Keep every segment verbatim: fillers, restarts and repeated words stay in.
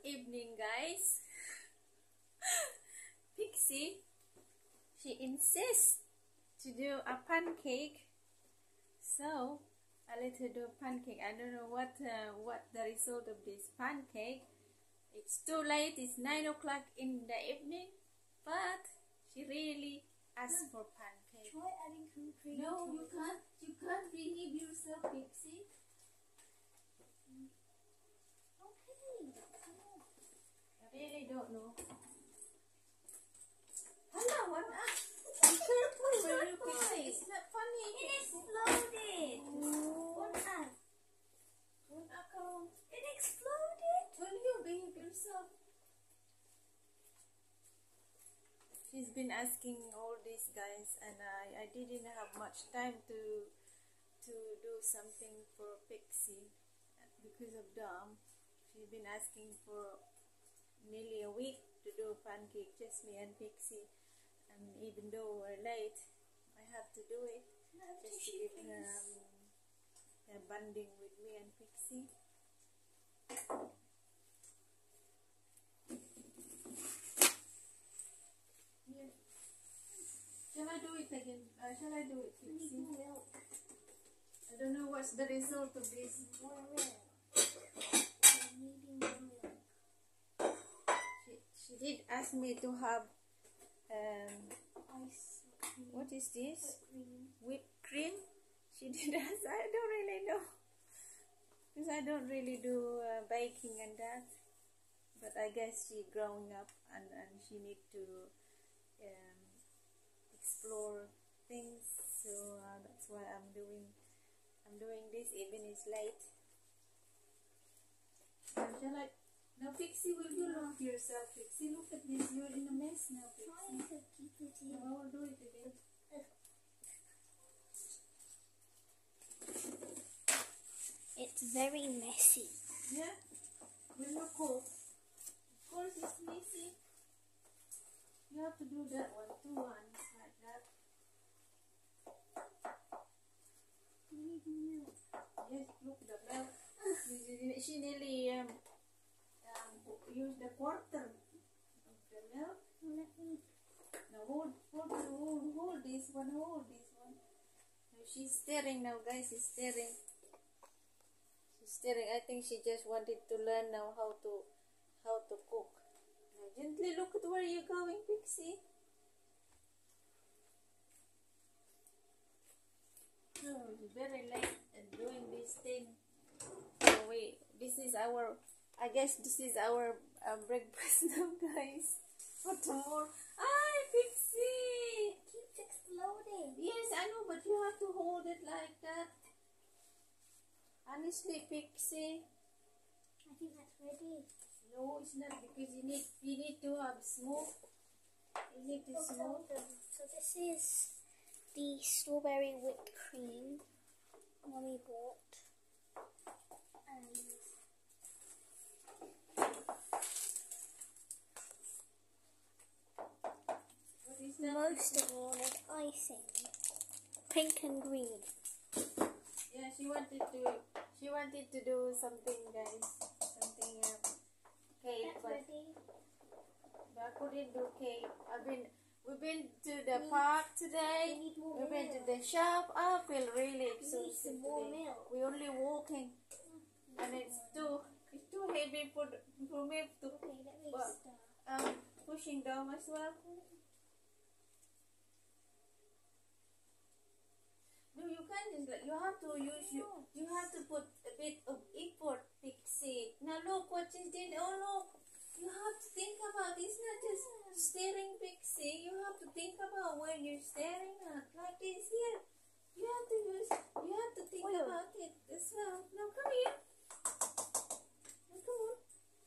evening, guys. Pixie, she insists to do a pancake, so I let her do a pancake. I don't know what uh, what the result of this pancake. It's too late. It's nine o'clock in the evening, but she really asked for pancake. Try adding some cream. No, you can't. You can't behave yourself, Pixie. Okay. I really don't know. Hello, what? Be careful where you Pixie. It's not funny. It exploded. What up? What account? It exploded. Will you behave yourself? She's been asking all these guys, and I, I didn't have much time to to do something for Pixie because of Dom. She's been asking for nearly a week to do pancake, just me and Pixie, and even though we're late, I have to do it just to give her um, a bonding with me and Pixie. Yeah. Shall I do it again? Uh, shall I do it, Pixie? Milk. I don't know what's the result of this. More milk. I'm needing more milk. She, she did ask me to have um, Ice cream. what is this? Whipped cream. Whipped cream. She did ask. I don't really know because I don't really do uh, baking and that. But I guess she growing up and, and she need to um, explore things. So uh, that's why I'm doing. I'm doing this even it's late. Now, shall I? Now, Pixie, will you look yourself? Pixie, look at this. You're in a mess now, Trying Pixie. to keep it in. No, I will do it again. It's very messy. Yeah? When you cook, of course it's messy. You have to do that one too, and like that. We need milk. Yes, look, the milk. She- She nearly um, um, used a quarter of the milk. Let me. Now hold, hold, hold, hold this one, hold this one. Now she's stirring now, guys. She's stirring. She's stirring. I think she just wanted to learn now how to how to cook. Now gently look at where you're going, Pixie. Oh, it's very late and doing this thing. So we, this is our, I guess this is our um, breakfast now, guys. For tomorrow. Hi, Pixie. It keeps exploding. Yes, I know, but you have to hold it like that. Honestly, Pixie. I think that's ready. No, it's not because you need you need to have smoke. You need to So, smoke. so this is the strawberry whipped cream Mommy bought. And What is that? most of all is icing. Pink and green. Yeah, she wanted to she wanted to do something, guys. Something uh, cake, That's but, ready. but I couldn't do cake. I've been we've been to the We- park We today. need more We went to milk. the shop. I feel really We need exhausted some more today. milk. We're only walking, and it's too it's too heavy for the- for me to Okay, let me What? start. um pushing down as well. No, you can't just like you have to use you you have to put a bit of effort, Pixie. Now look what she did. Oh look, you have to think about it's not just staring, Pixie. You have to think about where you're staring at. Like this here. You have to use you have to think Wait. about it as well. Now come here. Now come on.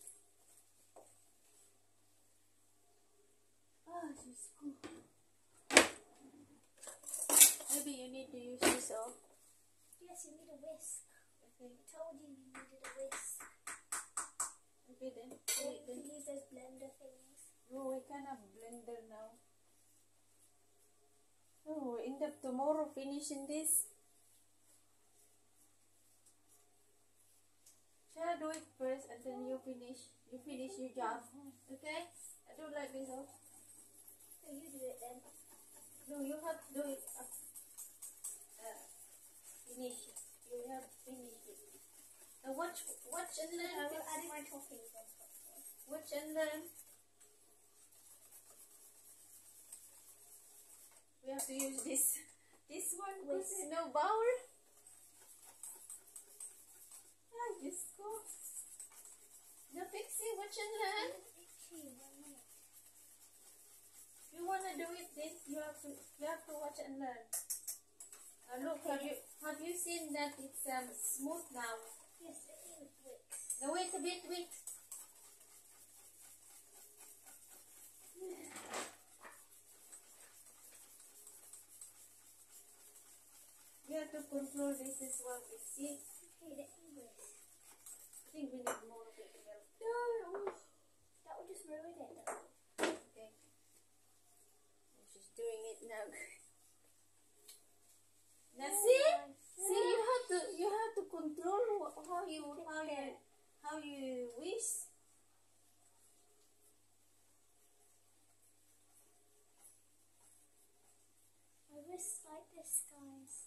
Ah, she's cool. Maybe you need to use this off. Yes, you need a whisk. Okay. I told you you needed a whisk. Okay then. You Wait, can then. use those blender things. No, we can have blender now. Oh, we end up tomorrow finishing this. Shall I do do it first, and then you finish. You finish your job. Okay? I do like this. Oh. So you do it then. No, you have to do it. Uh, uh, finish it. You have to finish it. Now watch, watch and learn. I will add my toppings on top. Watch and learn. We have to use this this one because Whisk. there's no bowl. Ah, just go. No, Pixie, watch and learn. Itchy, one minute. If you wanna do it, then you have to you have to watch and learn. Uh, look, have you have you seen that it's um smooth now? Yes, it is Wix. Now wait a bit, wait. You have to control this as well, Pixie. Okay, let me whisk. I think we need more of it. No, that would just ruin it though. Okay. She's doing it now. Now see? See, you have to you have to control wh- how you how you how you wish. I whisk like this, guys.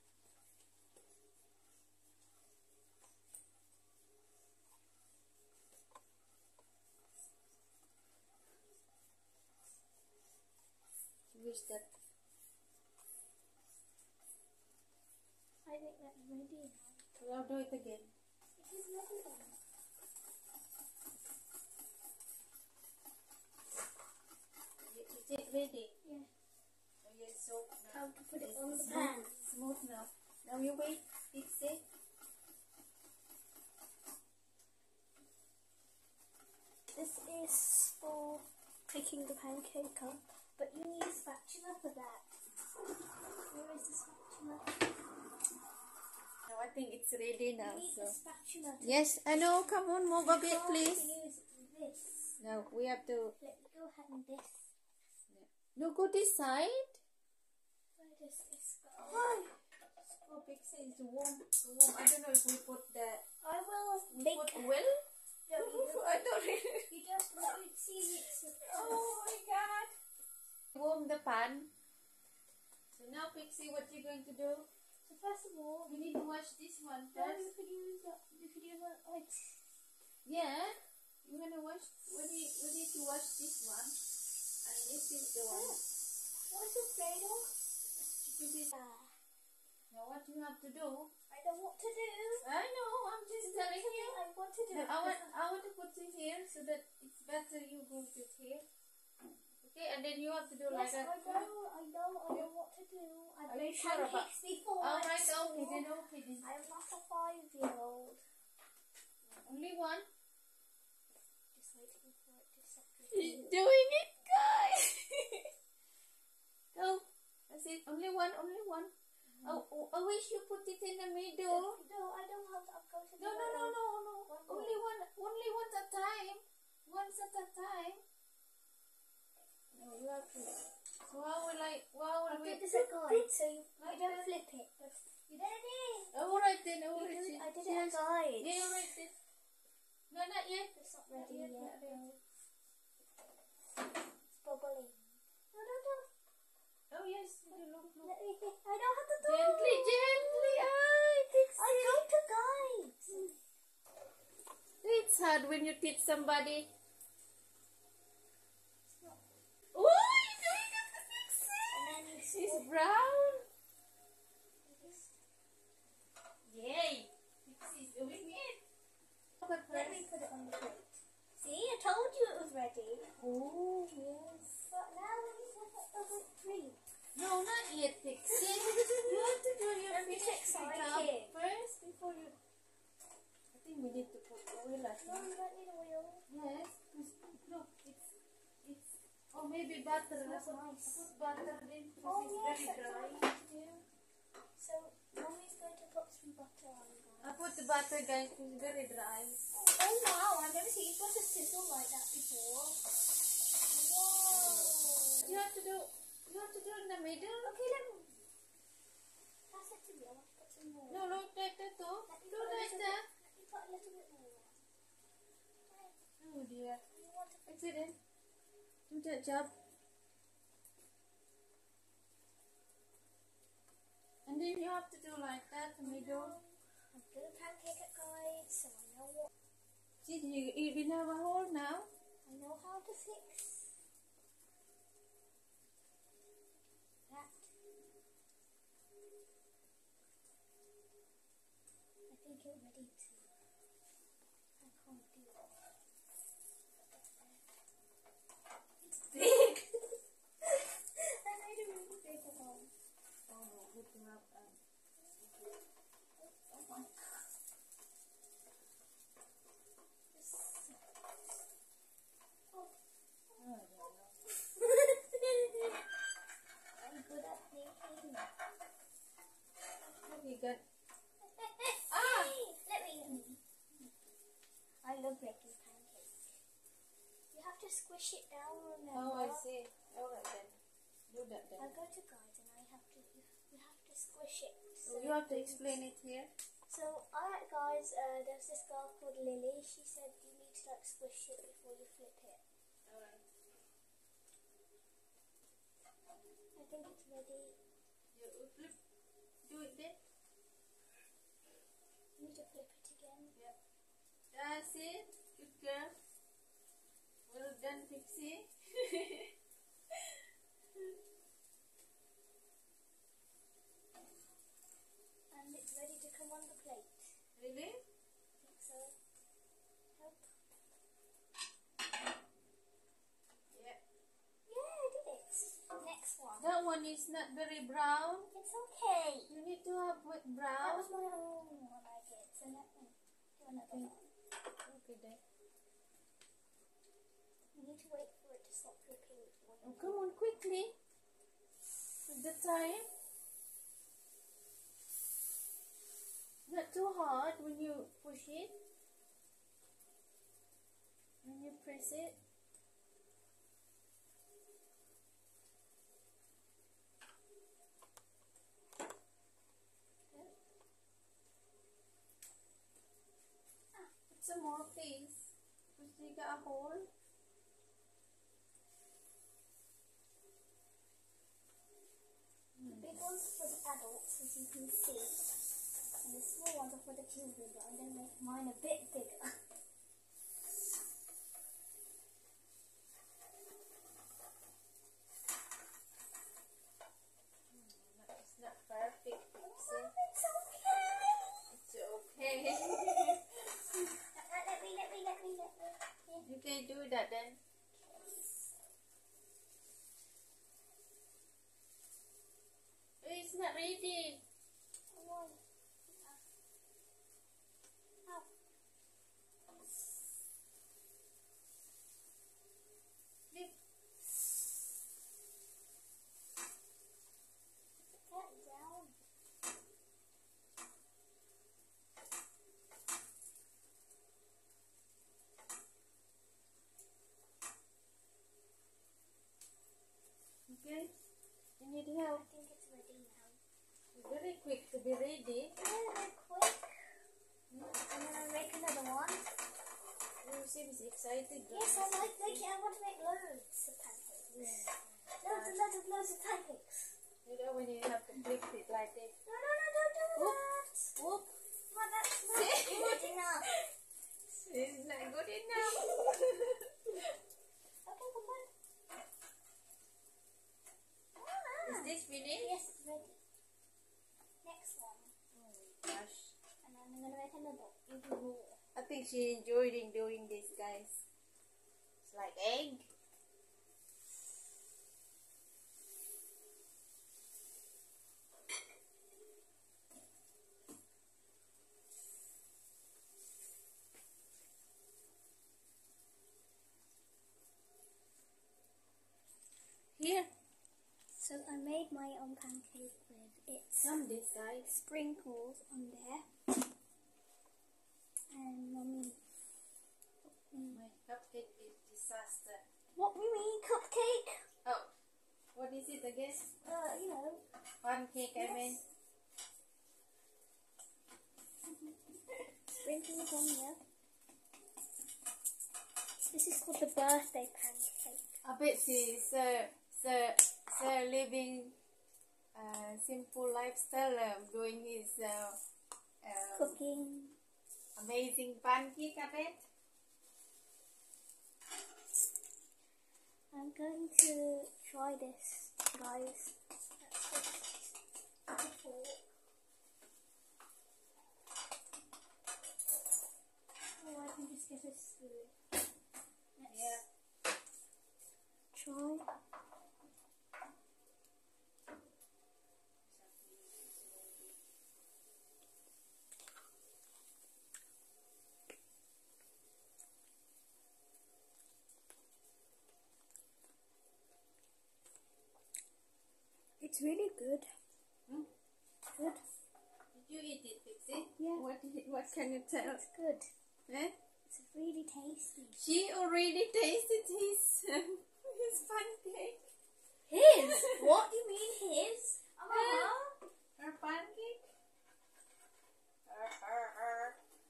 Wish that. I think that's ready now. Well, do it again. It is ready now. I- Is it ready? Yeah. Oh yes, so now Time to put it it's on the smooth, pan. smooth now. Now you wait, fix it. This is for picking the pancake up, but you need a spatula for that. Where is the spatula? Now I think it's ready now. You need So a spatula to yes, I know. Come on, move a bit, can't please. use this. Now we have to. Let me go ahead and this. No, go this side. Where does this go? Oh, Pixie, it's warm. It's warm. I don't know if we put the I will we make. put oil. No, you, don't, I don't really. you just let me see it. Oh my God! Warm the pan. So now, Pixie, what you going to do? So first of all, We need to wash this one no, you first. could use that. You could use that like. Yeah, you wanna wash? We need we need to wash this one, and this is the one. What's the cradle? This is- Ah, Now what you have to do? I know what to do. I know. I'm just telling Okay, you. I want to do No, it. I want I want to put it here so that it's better you go to here. Okay, and then you have to do like Yes, that. I know, I know, I know what to do. I've Are made you sure about- pancakes before. All at right, okay, school. then okay then. I am not a five-year-old. Only one. Just waiting for it to settle. He's doing it, guys. Go. That's it. Only one. Only one. Oh, oh, I wish you put it in the middle. No, I don't have to. I'm going to do No, no, it no, now. no, no. One more. Only one. Only one at a time. Once at a time. No, you have to. So how will I? How will I'll we? do this a guide, so you, you Like don't that. flip it. But you ready? All right then. All You right. do it- then. I did it a guide. Yeah, all right then. No, not yet. It's not Not ready yet. yet. Not yet. No. It's bubbling. No, no, no. Oh yes. Look, look. Let me. I know how to do Gently, it. gently. Ay, fix I go to guides. It's hard when you teach somebody. It's not. Oh, he's doing it to fix it. And then you It's swap brown. this. Yay. Pixie's doing it. Look at Let me put it on the plate. See, I told you it was ready. Oh, yes. But now let me flip it the whipped cream. No, not yet, Pixie. You have to do your I'm just finished excited. job first before you. I think we need to put oil at No, you don't need oil. Yes, because look, it's it's or maybe butter. I Smells put, nice. I put butter in because Oh it's yes, very that's dry. what I have to do. So, Mommy's going to put some butter on, guys. I put the butter, guys, because it's very dry. Oh wow, I've never seen butter sizzle like that before. Whoa. You have to do. You have to do in the middle. Okay, let me. Pass it to me. I want to put some more. No, look like that, though. Let me Do put a like little that. bit- Let me put a little bit more. Yeah. You want to Fix it in. Do that job. And then you have to do like that in the middle. I've done a pancake at guys, so I know what See, you even have a hole now. I know how to fix that. I think you're ready to. I can't do it. It's big. I made a really big one. Oh no, hook him up. Um, Oh my god. This- Oh. oh, yeah, no. I'm good at making. Look, you got. Ah! Let me, let me. I love making pancakes. You have to squish it down, remember? Oh, I see. Alright then. Do that I then. go to guys and I have to, you, you have to squish it. So you have to explain it here. So, alright guys, uh, there's this girl called Lily. She said you need to like squish it before you flip it. Alright. I think it's ready. You flip. Do it then. You need to flip it again. Yep. That's it. Good girl. Well done, Pixie. And it's ready to come on the plate. Really? I think so. Help. Yeah. Yeah, I did it. Next one. That one is not very brown. It's okay. You need to have wet That brown. was my own one I did. So let me do another one. Okay then. You need to wait for it to stop dripping before Oh, you come on, quickly. With the time. Not too hard when you push it. When you press it. Okay. Ah, put some more, please. Because you got a hole. The big ones for the adults, as you can see, and the small ones are for the children, but I'm going to make mine a bit bigger. It's not perfect, Pixie. It's okay. It's okay. Uh, let me, let me, let me, let me. Yeah. You can do that then. It's not ready. Come on. Uh, ow. Flip. Put that down. Okay. You need I help. think it's ready now. Very quick to be ready. Really quick. And then I'll make another one. You seem excited. Yes, I like making. I want to make loads of pancakes. Loads and loads and loads of pancakes. You know when you have to flip it like this. No, no, no, don't do Whoop. that. Whoop. But that's not good enough. It's not good enough. Okay, come on. Is Ah. this finished? Yes, it's ready. Next one. Oh gosh. And then I'm going to make another even more. I think she enjoyed in doing this, guys. It's like egg. Here, So I made my own pancake with its come this side. sprinkles on there. And mommy, My cupcake is disaster. what we mean cupcake? Oh, what is it again? Uh, you know. Pancake, I Yes. mean. Sprinkles on there. The This is for the birthday pancake. I bet she's so, so, so living uh, simple lifestyle, um, doing his uh, um, Cooking. amazing pancake, I bet. I'm going to try this, guys. That's just before. Oh, I can just get a spoon. Let's Yeah. try. It's really good. Hmm? Good. Did you eat it, Pixie? Yeah. What, did, what can you tell? It's good. Eh? It's really tasty. She already tasted his, his pancake. His? What do you mean his? Uh, her pancake? Her, her, her.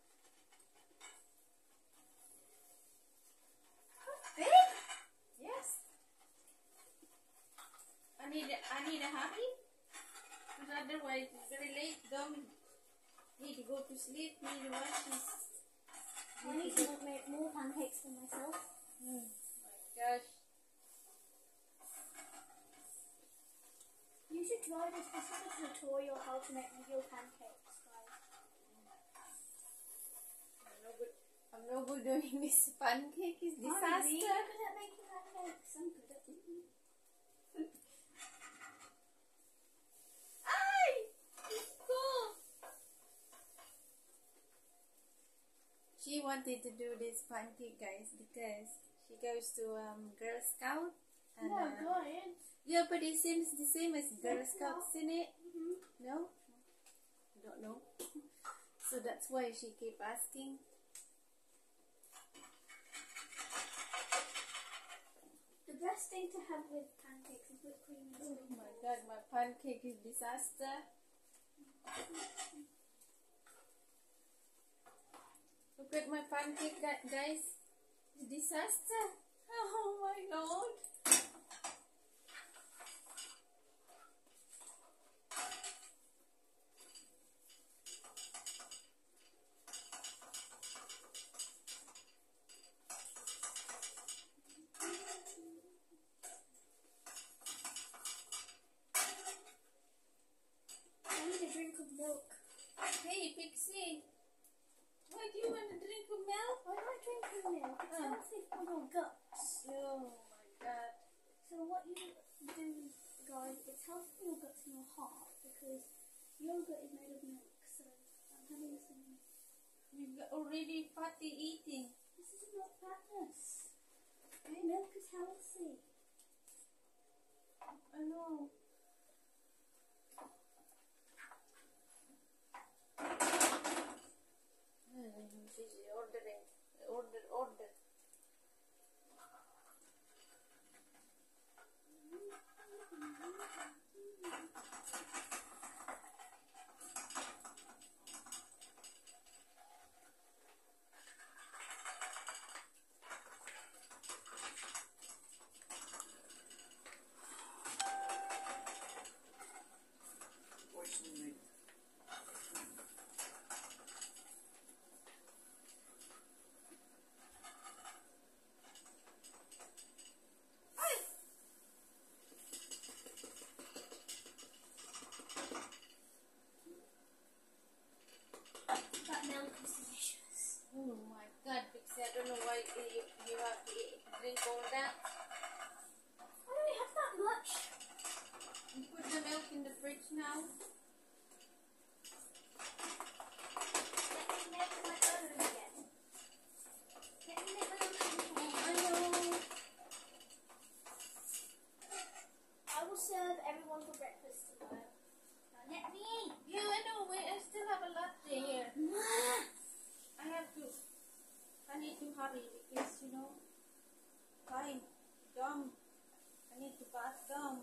Big? Yes. I need a, I need a hurry. Because otherwise it's very late. Don't need to go to sleep. Need to watch this. I need to make more pancakes for myself. Oh my gosh. You should try this. This is a tutorial how to make real pancakes, guys. I'm no good. I'm no good doing this pancake. It's I'm really disaster. good at making pancakes. I'm good at eating. Ay! It's cool. She wanted to do this pancake, guys, because she goes to um Girl Scout. And, No, uh, good. yeah, but it seems the same as Girl It's Scouts, isn't it? Mm-hmm. No? I don't know. So that's why she keep asking. The best thing to have with pancakes is whipped cream and Oh sprinkles. my god, my pancake is disaster. Look at my pancake, gu- guys. It's disaster. Oh my lord. I need a drink of milk. Hey, Pixie. Why do you want a drink of milk? Why am I drinking milk? It's Oh. healthy for your guts. Oh my god. So what you do, guys, it's healthy for your guts and your heart because yogurt is made of milk. So I'm having some. You've already fatty eating. This is not fatness. Okay, milk is healthy. I know. Hmm, she's ordering. Order, order. That milk is delicious. Oh my god, Pixie, I don't know why you, you have to eat, drink all that. I don't have that much. You put the milk in the fridge now. Let me make my own again. Let me make my own pancakes. I know. I will serve everyone for breakfast tomorrow. Now let me eat. Yeah, I know. Wait, I still have a latte here. I have to. I need to hurry because, you know, time, gum. I need to pass gum.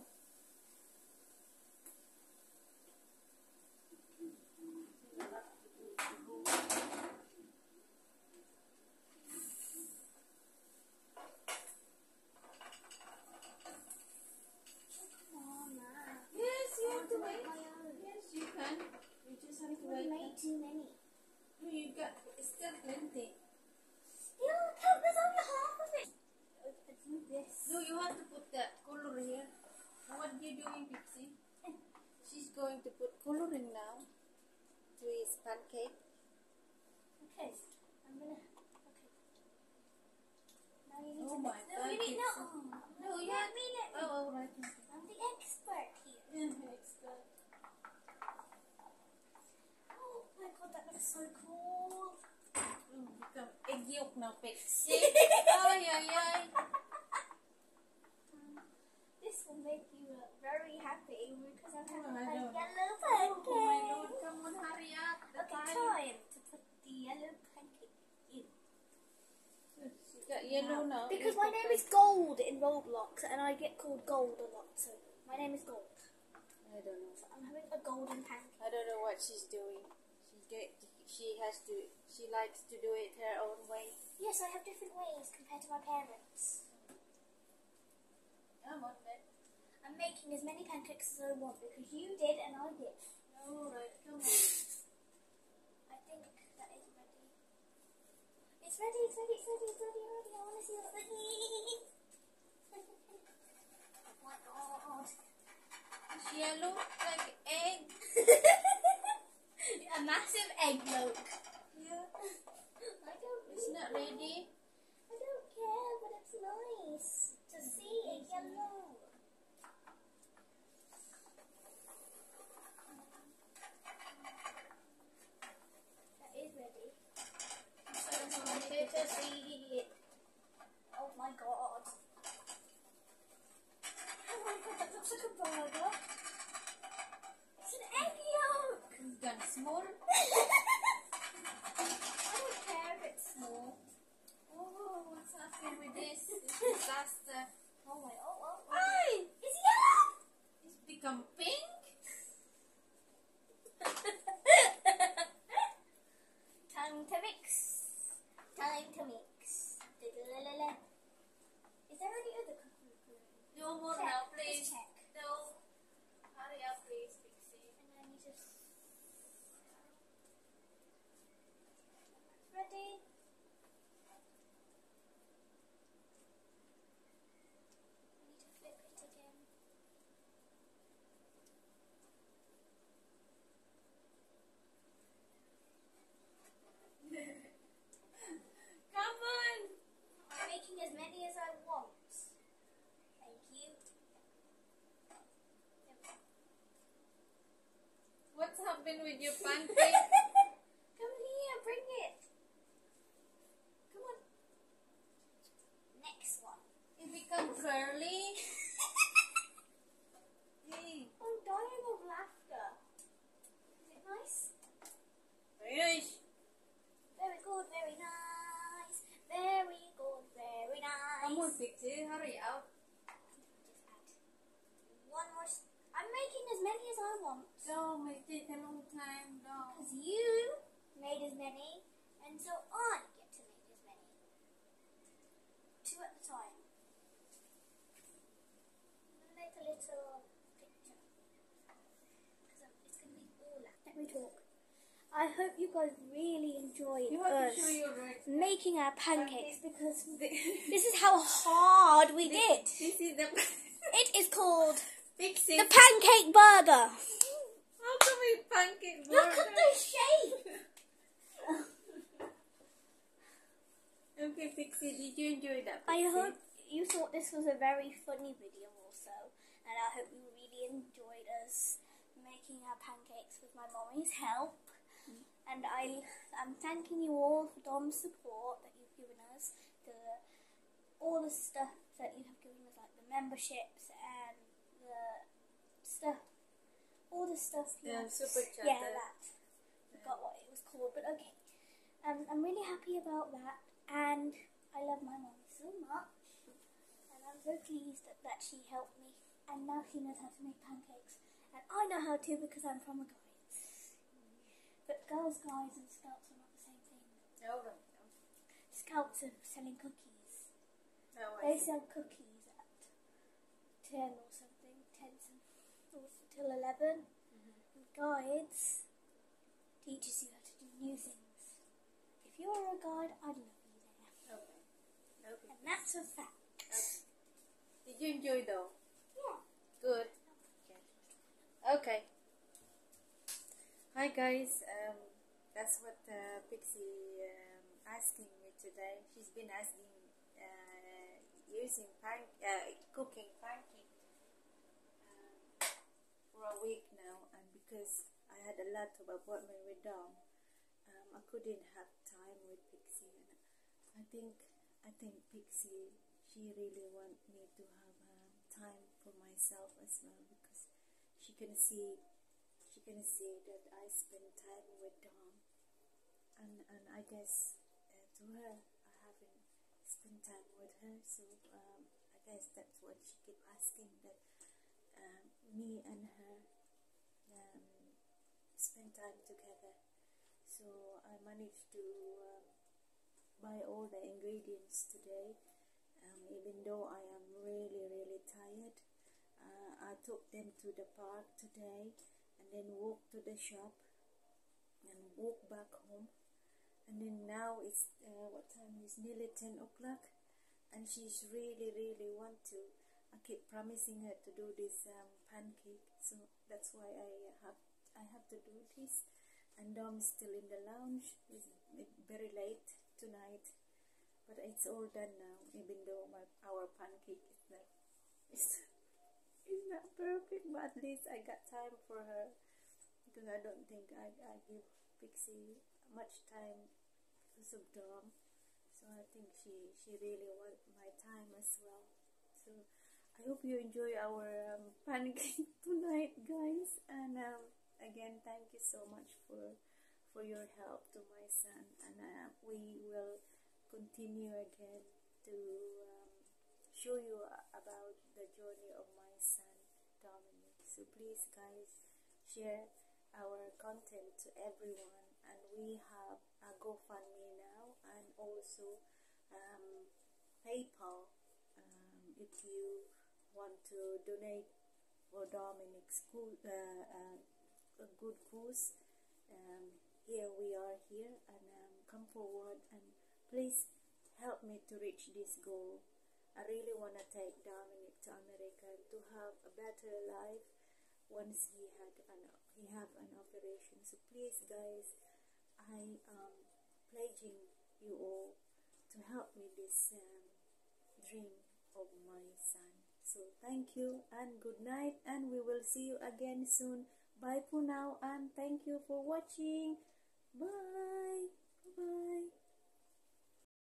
now to his pancake. Okay, I'm gonna. Okay. Now you need Oh to my mix. No, God, you need it's no. so- No, you let me let me. Oh, right. I'm the expert here. Yeah, expert. Oh my God, that looks so cool. Mm, become egg yolk now, Pixie. Ay, ay, ay. This will make you uh, very happy because I'm Oh, having I a don't- yellow Oh my pancake. Lord, come on, hurry up. The Okay, time. time to put the yellow pancake in. You got yellow now. Because You my put name the- is Gold in Roblox and I get called Gold a lot, so my name is Gold. I don't know. So I'm having a golden pancake. I don't know what she's doing. She get. She has to. She likes to do it her own way. Yes, I have different ways compared to my parents. Come on, then. I'm making as many pancakes as I want because you did and I did. All right, come on. I think that is ready. It's ready, it's ready, it's ready, it's ready, it's ready. I want to see what it is. Oh my God. It's yellow like egg. A massive egg yolk. Yeah. I don't It's not ready. I don't care, but it's nice to see it yellow. That is ready. I'm so excited to see it. Oh my God. Oh my God, that looks like a burger. It's an egg yolk. It's gone small. I don't care if it's small. Oh, what's happening with this? It's disaster. Oh my, oh, oh, oh. Hey, It's yellow! it's become pink. Time to mix. Time to mix. Da-da-la-la-la. Is there any other cooking? No more Check, now, just please. check. No. Hurry up, please, Pixie. And then you just... Ready? I need to flip it again. Come on. I'm making as many as I want. Thank you. What's happened with your pancake? Come here, bring it. Come on. Next one. It become curly. Hey. I'm dying of laughter. Is it nice? Very nice. Very good, very nice. Very good, very nice. Come on, Pixie, hurry up. Just add one more. s- I'm making as many as I want. No, it take a long time. No. Because you made as many, and so I get to make as many. Two at a time. I'm going to make a little picture. Because it's going to be all that. Let me talk. I hope you guys really enjoyed You have us to show your right. making our pancakes because this is how hard we did. This is the It is called Pixie. the pancake burger. How come it's pancake Look burger? at the shape. Okay, Pixie, did you enjoy that? I Pixie? hope you thought this was a very funny video also, and I hope you really enjoyed us making our pancakes with my mommy's help. And I am thanking you all for Dom's support that you've given us, the all the stuff that you have given us, like the memberships and the stuff, all the stuff. You Yeah, have- super chat. Yeah, that. Forgot what it was called, but okay. Um, I'm really happy about that, and I love my mum so much, and I'm so pleased that, that she helped me, and now she knows how to make pancakes, and I know how to because I'm from a guides. But girls' guides and scouts are not the same thing. All right. Scouts are selling cookies. Now I They see. sell cookies at ten or something, ten some, or till eleven. And guides teaches you how to do new things. If you are a guide, I'd love you there. Okay. Okay. And that's a fact. Okay. Did you enjoy though? Yeah. Good. Okay. Okay. Hi guys, um, that's what uh, Pixie um, asking me today. She's been asking uh, using pan uh, cooking pancake um, for a week now, and because I had a lot of appointment with Dom, um, I couldn't have time with Pixie, and I think I think Pixie she really want me to have um, time for myself as well, because she can see she can see that I spend time with Dom, and and I guess uh, to her I haven't spent time with her, so um, I guess that's what she keep asking, that um, me and her um, spend time together. So I managed to um, buy all the ingredients today, um, even though I am really really tired. uh, I took them to the park today, and then walked to the shop and walk back home, and then now it's uh, what time is nearly ten o'clock, and she's really really want to. I keep promising her to do this um, pancake, so that's why I have I have to do this. And Dom's still in the lounge. It's very late tonight, but it's all done now, even though my our pancake is not it's, it's not perfect, but at least I got time for her, because I don't think I, I give Pixie much time because of Dom. So I think she, she really wants my time as well. So I hope you enjoy our um, pancake tonight, guys. And um, again, thank you so much for for your help to my son. And uh, we will continue again to um, show you about the journey of my son, Dominic. So please, guys, share our content to everyone, and we have a GoFundMe now, and also um, PayPal, um, if you want to donate for Dominic's good, uh, uh, a good cause. Um, here we are here, and um, come forward and please help me to reach this goal. I really want to take Dominic to America to have a better life once he had an he have an operation. So please, guys, I am pledging you all to help me this um, dream of my son. So thank you and good night, and we will see you again soon. Bye for now, and thank you for watching. Bye. Bye.